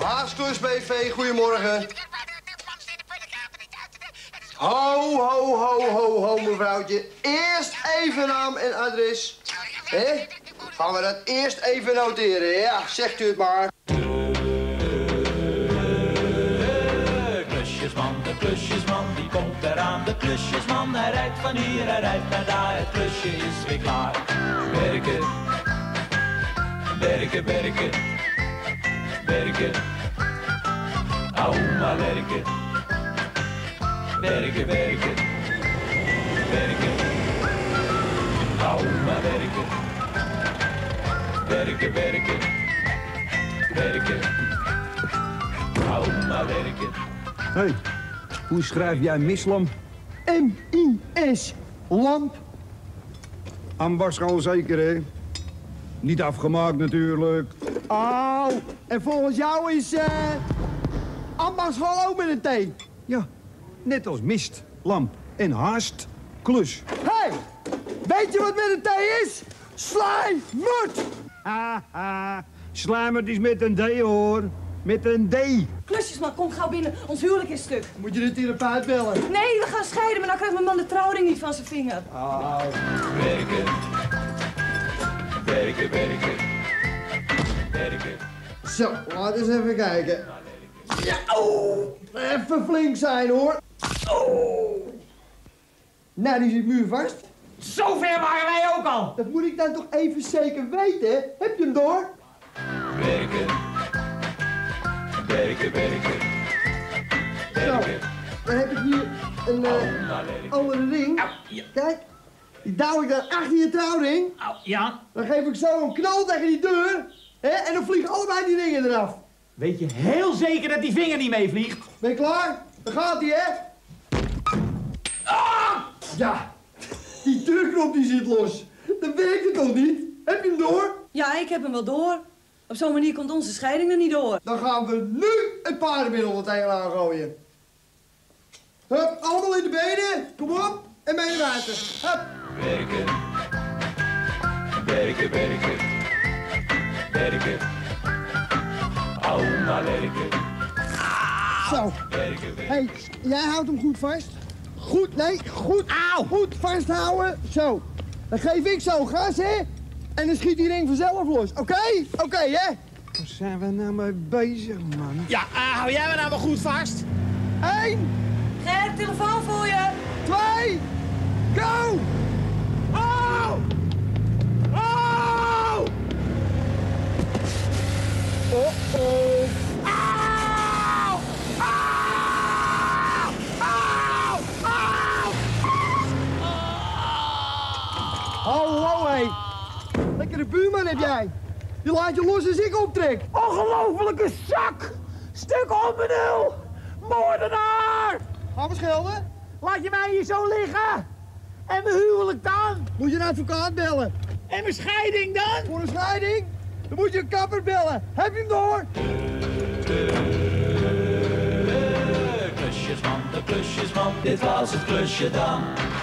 Haasklus BV, goedemorgen. Ho, mevrouwtje. Eerst even naam en adres. Hé? Gaan we dat eerst even noteren, ja? Zegt u het maar. De klusjesman, die komt eraan. De klusjesman, hij rijdt van hier, hij rijdt naar daar. Het klusje is weer klaar. Werken, werken, werken, werken. Au maar werken. Werken, werken, werken. Au maar werken. Werken, werken, werken. Au maar werken. Hé, hoe schrijf jij mislamp? M-I-S, lamp. Ambachtsschool zeker, hè? Niet afgemaakt natuurlijk. Oh, en volgens jou is ambachtsschool ook met een T. Ja, net als mist, lamp en haast, klus. Hé, weet je wat met een T is? Slijmert. Haha, slijmert is met een D, hoor. Met een D. Klusjesman, kom gauw binnen. Ons huwelijk is stuk. Moet je de therapeut bellen? Nee, we gaan scheiden, maar dan krijgt mijn man de trouwring niet van zijn vinger. Oh. Werken. Werken, werken. Werken. Zo, laten we eens even kijken. Ja, oh, even flink zijn, hoor. Oh. Nou, die zit muurvast. Zover waren wij ook al. Dat moet ik dan toch even zeker weten. Heb je hem door? Werken. Werken, werken. Werken. Dan heb ik hier een andere ring. Kijk, die douw ik dan achter je trouwring. Ja. Dan geef ik zo een knal tegen die deur. Hè, en dan vliegen allebei die ringen eraf. Weet je heel zeker dat die vinger niet meevliegt? Ben je klaar? Dan gaat hij, hè? Ah! Ja, die deurknop die zit los. Dan werkt het toch niet? Heb je hem door? Ja, ik heb hem wel door. Op zo'n manier komt onze scheiding er niet door. Dan gaan we nu het paardenmiddel er tegenaan gooien. Hup, allemaal in de benen. Kom op. En mee naar buiten. Hup. Werken. Werken, werken. Werken. Au maar werken. Zo. Werken, werken. Hé, jij houdt hem goed vast. Goed, nee, goed. Auw. Goed vasthouden. Zo. Dan geef ik zo gas, hè. En dan schiet die ring vanzelf los. Oké? Oké, hè? Waar zijn we nou mee bezig, man? Ja, hou jij me nou maar goed vast. 1, Ger, telefoon voor je. 2, go! Oh! Oh! Oh-oh. Auw! Auw! Auw! Auw! Ho, hé. Lekkere buurman heb jij. Je laat je los als ik optrek. Ongelofelijke zak! Stuk op mijn nul! Moordenaar! Gaan we schelden? Laat je mij hier zo liggen! En mijn huwelijk dan? Moet je een advocaat bellen. En mijn scheiding dan? Voor een scheiding? Dan moet je een kapper bellen. Heb je hem door? De klusjesman, dit was het klusje dan.